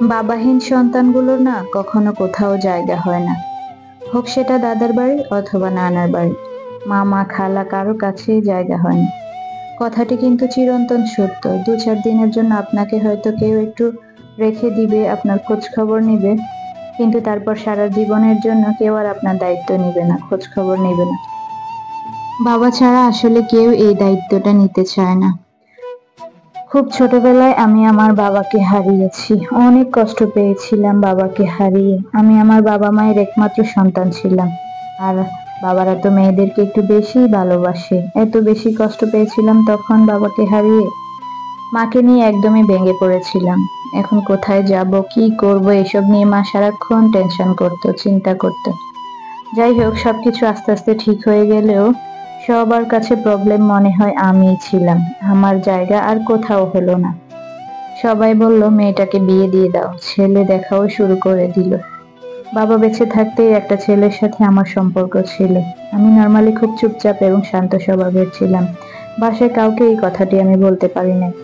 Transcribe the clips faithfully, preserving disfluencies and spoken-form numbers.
বাবাহীন সন্তানগুলোর না কখনো কোথাও জায়গা হয় না, হোক সেটা দাদার বাড়ি অথবা নানার বাড়ি। মামা খালা কারো কাছেই জায়গা হয় না। কথাটি কিন্তু চিরন্তন সত্য। দু চার দিনের জন্য আপনাকে হয়তো কেউ একটু রেখে দিবে, আপনার খোঁজ খবর নিবে, কিন্তু তারপর সারা জীবনের জন্য কেউ আর আপনার দায়িত্ব নিবে না, খোঁজ খবর নিবে না। বাবা ছাড়া আসলে কেউ এই দায়িত্বটা নিতে চায় না। খুব ছোটবেলায় আমি আমার বাবাকে হারিয়েছি, অনেক কষ্ট পেয়েছিলাম বাবাকে হারিয়ে। আমি আমার বাবা মায়ের একমাত্র সন্তান ছিলাম, আর বাবারা তো মেয়েদেরকে একটু বেশি ভালোবাসে। এত বেশি কষ্ট পেয়েছিলাম তখন বাবাকে হারিয়ে। মাকে নিয়ে একদমই ভেঙে পড়েছিলাম। এখন কোথায় যাব, কি করব, এসব নিয়ে মা সারাক্ষণ টেনশন করতো, চিন্তা করতো। যাই হোক, সবকিছু আস্তে আস্তে ঠিক হয়ে গেলেও সবার কাছে প্রবলেম মনে হয় আমিই ছিলাম। আমার জায়গা আর কোথাও হলো না। সবাই বলল মেয়েটাকে বিয়ে দিয়ে দাও, ছেলে দেখাও শুরু করে দিল। বাবা বেঁচে থাকতেই একটা ছেলের সাথে আমার সম্পর্ক ছিল। আমি নর্মালি খুব চুপচাপ এবং শান্ত স্বভাবের ছিলাম। বাসায় কাউকে এই কথাটি আমি বলতে পারি নাই,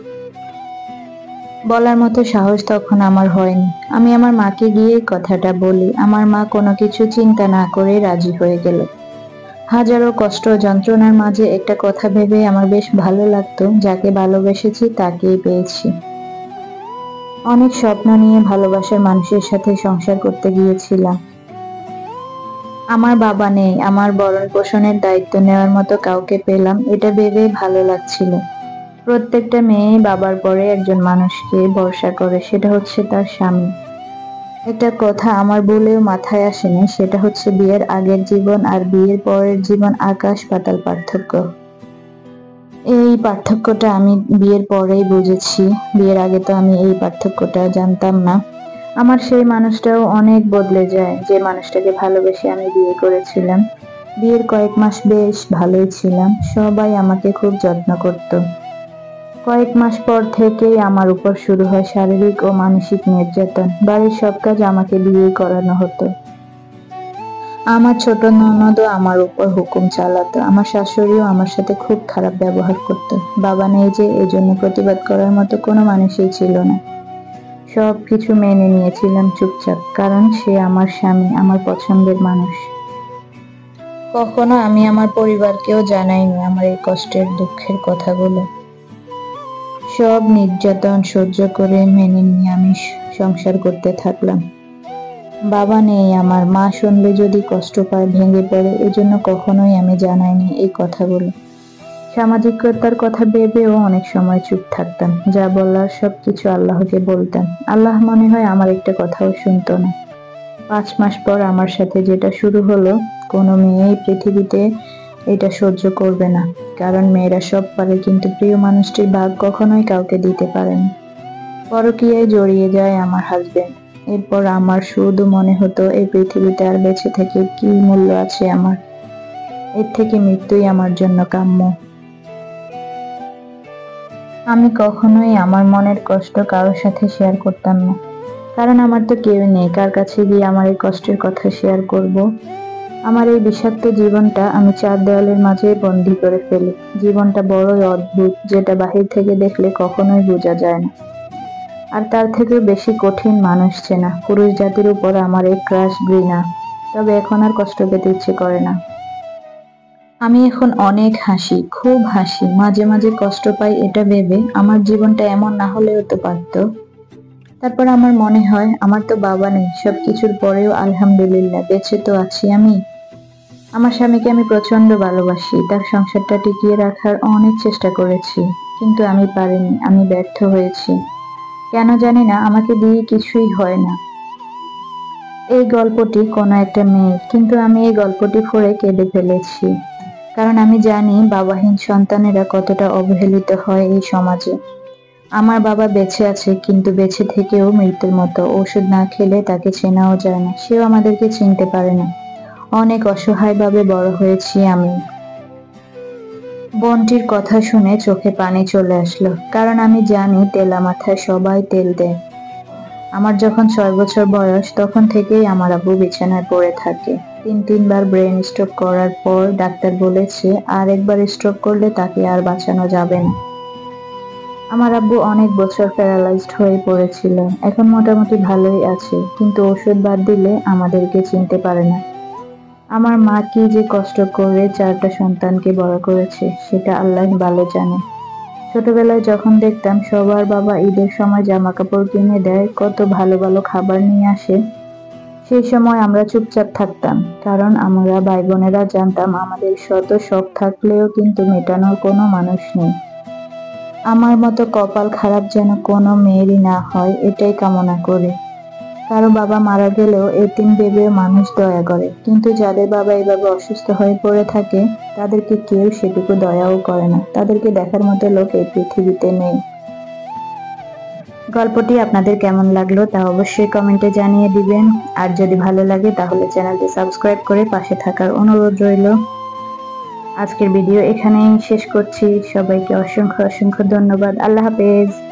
বলার মতো সাহস তখন আমার হয়নি। আমি আমার মাকে গিয়ে এই কথাটা বলি। আমার মা কোনো কিছু চিন্তা না করে রাজি হয়ে গেল। হাজারো কষ্ট ও যন্ত্রণার মাঝে একটা কথা ভেবে আমার বেশ ভালো লাগতো, যাকে ভালোবেসেছি তাকেই পেয়েছি। অনেক স্বপ্ন নিয়ে ভালোবাসার মানুষের সাথে সংসার করতে গিয়েছিলাম। আমার বাবা নেই, আমার ভরণ পোষণের দায়িত্ব নেওয়ার মতো কাউকে পেলাম, এটা ভেবে ভালো লাগছিল। প্রত্যেকটা মেয়ে বাবার পরে একজন মানুষকে ভরসা করে, সেটা হচ্ছে তার স্বামী। একটা কথা আমার বলেও মাথায় আসেনি, সেটা হচ্ছে বিয়ের আগের জীবন আর বিয়ের পরের জীবন আকাশ পাতাল পার্থক্য। এই পার্থক্যটা আমি বিয়ের পরেই বুঝেছি। বিয়ের আগে তো আমি এই পার্থক্যটা জানতাম না। আমার সেই মানুষটাও অনেক বদলে যায়, যে মানুষটাকে ভালোবেসে আমি বিয়ে করেছিলাম। বিয়ের কয়েক মাস বেশ ভালোই ছিলাম, সবাই আমাকে খুব যত্ন করত। কয়েক মাস পর থেকেই আমার উপর শুরু হয় শারীরিক ও মানসিক নির্যাতন। বাড়ির সব কাজ আমাকে দিয়েই করানো হতো। আমার ছোট ননদও আমার উপর হুকুম চালাতো। আমার শাশুড়িও আমার সাথে খুব খারাপ ব্যবহার করতো। বাবা নেই যে, এজন্য প্রতিবাদ করার মতো কোনো মানুষই ছিল না। সবকিছু মেনে নিয়েছিলাম চুপচাপ, কারণ সে আমার স্বামী, আমার পছন্দের মানুষ। কখনো আমি আমার পরিবারকেও জানাইনি আমার এই কষ্টের দুঃখের কথাগুলো। সব নির্যাতন সহ্য করে মেনে নিয়ে আমি সংসার করতে থাকলাম। বাবা নেই আমার, মা শুনলে যদি কষ্ট পায়, ভেঙে পড়ে, এজন্য কখনোই আমি জানাইনি এই কথাগুলো। সামাজিকতার কথা ভেবেও অনেক সময় চুপ থাকতাম। যা বলার সবকিছু আল্লাহকে বলতাম। আল্লাহ মনে হয় আমার একটা কথাও শুনতো না। পাঁচ মাস পর আমার সাথে যেটা শুরু হলো, কোনো মেয়েই পৃথিবীতে এটা সহ্য করবে না। কারণ মেয়েরা সব পারে, কিন্তু প্রিয় মানুষটির ভাগ কখনোই কাউকে দিতে পারে না। পরকীয়ায় জড়িয়ে যায় আমার হাজবেন্ড। এরপর আমার শুধু মনে হতো এই পৃথিবীতে আর বেঁচে থেকে কি মূল্য আছে আমার। এর থেকে মৃত্যুই আমার জন্য কাম্য। আমি কখনোই আমার মনের কষ্ট কারোর সাথে শেয়ার করতাম না, কারণ আমার তো কেউ নেই কার কাছে গিয়ে আমার এই কষ্টের কথা শেয়ার করব। আমার এই বিষাক্ত জীবনটা আমি চার দেওয়ালের মাঝে বন্দি করে ফেলি। জীবনটা বড়ই অদ্ভুত, যেটা বাহির থেকে দেখলে কখনোই বোঝা যায় না। আর তার থেকেও বেশি কঠিন মানুষ চেনা। পুরুষ জাতির উপর আমার এই ক্রাশ, ঘৃণা। তবে এখন আর কষ্ট পেতে ইচ্ছে করে না। আমি এখন অনেক হাসি, খুব হাসি, মাঝে মাঝে কষ্ট পাই এটা ভেবে আমার জীবনটা এমন না হলেও তো পারতো। তারপর আমার মনে হয় আমার তো বাবা নেই, সবকিছুর পরেও আলহামদুলিল্লাহ বেঁচে তো আছি আমি। আমার স্বামীকে আমি প্রচন্ড ভালোবাসি, তার সংসারটা টিকিয়ে রাখার অনেক চেষ্টা করেছি, কিন্তু আমি পারিনি, আমি ব্যর্থ হয়েছি। কেন জানি না, আমাকে দিয়ে কিছুই হয় না। এই গল্পটি কোনো একটা মেয়ের, কিন্তু আমি এই গল্পটি পড়ে কেঁদে ফেলেছি। কারণ আমি জানি বাবাহীন সন্তানেরা কতটা অবহেলিত হয় এই সমাজে। আমার বাবা বেঁচে আছে, কিন্তু বেঁচে থেকেও মৃত্যুর মতো। ওষুধ না খেলে তাকে চেনাও যায় না, সেও আমাদেরকে চিনতে পারে না। অনেক অসহায়ভাবে বড় হয়েছি আমি। বোনটির কথা শুনে চোখে পানি চলে আসলো, কারণ আমি জানি তেলা মাথায় সবাই তেল দেয়। আমার যখন ছয় বছর বয়স, তখন থেকেই আমার আব্বু বিছানায় পড়ে থাকে। তিন তিনবার ব্রেন স্ট্রোক করার পর ডাক্তার বলেছে আর একবার স্ট্রোক করলে তাকে আর বাঁচানো যাবে না। আমার আব্বু অনেক বছর প্যারালাইজড হয়ে পড়েছিল, এখন মোটামুটি ভালোই আছে, কিন্তু ওষুধ বাদ দিলে আমাদেরকে চিনতে পারে না। আমার মা কি যে কষ্ট করে চারটা সন্তানকে বড় করেছে সেটা আল্লাহ ভালো জানে। ছোটবেলায় যখন দেখতাম সবার বাবা ঈদের সময় জামা কাপড় কিনে দেয়, কত ভালো ভালো খাবার নিয়ে আসে, সেই সময় আমরা চুপচাপ থাকতাম, কারণ আমরা ভাই বোনেরা জানতাম আমাদের শত শখ থাকলেও কিন্তু মেটানোর কোনো মানুষ নেই। আমার মতো কপাল খারাপ যেন কোনো মেয়েরই না হয়, এটাই কামনা করি। কারো বাবা মারা গেলেও এতিম ভেবে মানুষ দয়া করে, কিন্তু যাদের বাবা এভাবে অসুস্থ হয়ে পড়ে থাকে তাদেরকে কেউ সেটুকু দয়াও করে না, তাদেরকে দেখার মতো লোক এই পৃথিবীতে নেই। গল্পটি আপনাদের কেমন লাগলো তা অবশ্যই কমেন্টে জানিয়ে দিবেন, আর যদি ভালো লাগে তাহলে চ্যানেলটি সাবস্ক্রাইব করে পাশে থাকার অনুরোধ রইল। আজকের ভিডিও এখানেই শেষ করছি, সবাইকে অসংখ্য অসংখ্য ধন্যবাদ। আল্লাহ হাফেজ।